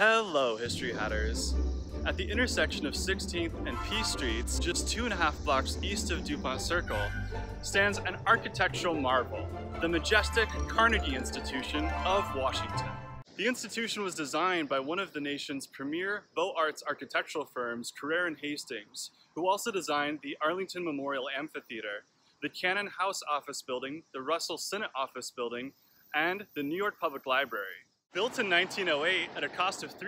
Hello, History Hatters! At the intersection of 16th and P Streets, just 2.5 blocks east of Dupont Circle, stands an architectural marvel, the majestic Carnegie Institution of Washington. The institution was designed by one of the nation's premier beaux-arts architectural firms, Carrère and Hastings, who also designed the Arlington Memorial Amphitheater, the Cannon House Office Building, the Russell Senate Office Building, and the New York Public Library. Built in 1908 at a cost of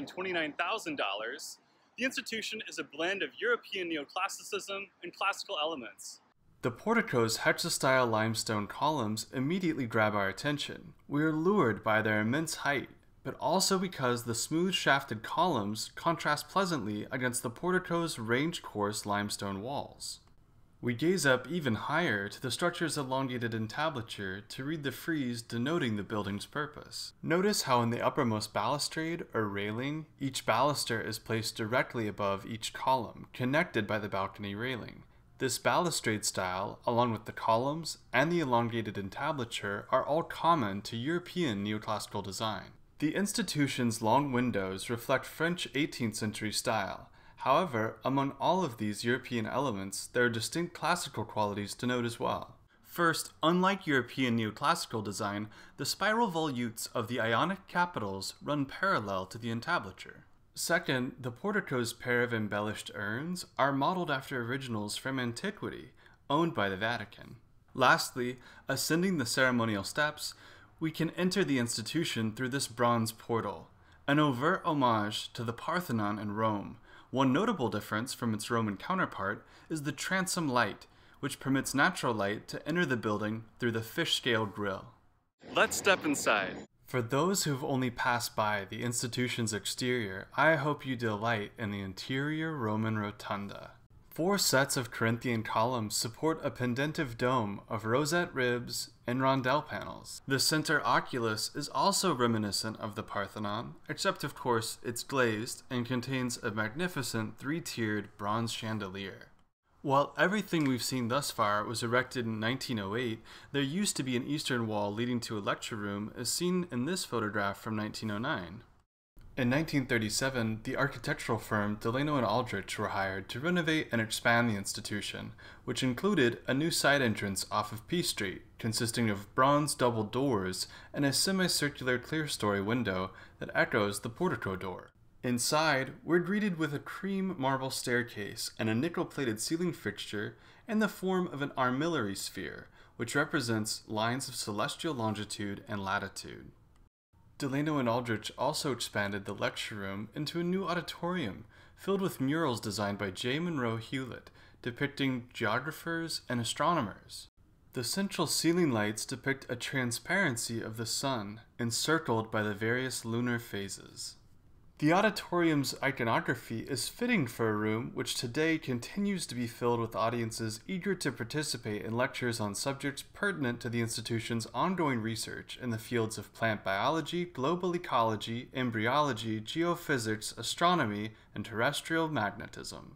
$329,000, the institution is a blend of European neoclassicism and classical elements. The portico's hexastyle limestone columns immediately grab our attention. We are lured by their immense height, but also because the smooth shafted columns contrast pleasantly against the portico's range-course limestone walls. We gaze up even higher to the structure's elongated entablature to read the frieze denoting the building's purpose. Notice how in the uppermost balustrade, or railing, each baluster is placed directly above each column, connected by the balcony railing. This balustrade style, along with the columns and the elongated entablature, are all common to European neoclassical design. The institution's long windows reflect French 18th century style. However, among all of these European elements, there are distinct classical qualities to note as well. First, unlike European neoclassical design, the spiral volutes of the Ionic capitals run parallel to the entablature. Second, the portico's pair of embellished urns are modeled after originals from antiquity, owned by the Vatican. Lastly, ascending the ceremonial steps, we can enter the institution through this bronze portal, an overt homage to the Parthenon in Rome. One notable difference from its Roman counterpart is the transom light, which permits natural light to enter the building through the fish-scale grille. Let's step inside. For those who've only passed by the institution's exterior, I hope you delight in the interior Roman rotunda. 4 sets of Corinthian columns support a pendentive dome of rosette ribs and rondelle panels. The center oculus is also reminiscent of the Parthenon, except of course it's glazed and contains a magnificent 3-tiered bronze chandelier. While everything we've seen thus far was erected in 1908, there used to be an eastern wall leading to a lecture room as seen in this photograph from 1909. In 1937, the architectural firm Delano Aldrich were hired to renovate and expand the institution, which included a new side entrance off of P Street, consisting of bronze double doors and a semicircular clerestory window that echoes the portico door. Inside, we're greeted with a cream marble staircase and a nickel-plated ceiling fixture in the form of an armillary sphere, which represents lines of celestial longitude and latitude. Delano and Aldrich also expanded the lecture room into a new auditorium filled with murals designed by J. Monroe Hewlett depicting geographers and astronomers. The central ceiling lights depict a transparency of the sun encircled by the various lunar phases. The auditorium's iconography is fitting for a room which today continues to be filled with audiences eager to participate in lectures on subjects pertinent to the institution's ongoing research in the fields of plant biology, global ecology, embryology, geophysics, astronomy, and terrestrial magnetism.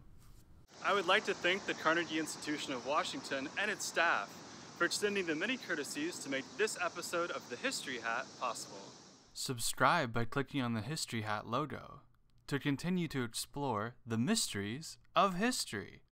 I would like to thank the Carnegie Institution of Washington and its staff for extending the many courtesies to make this episode of the History Hat possible. Subscribe by clicking on the History Hat logo to continue to explore the mysteries of history.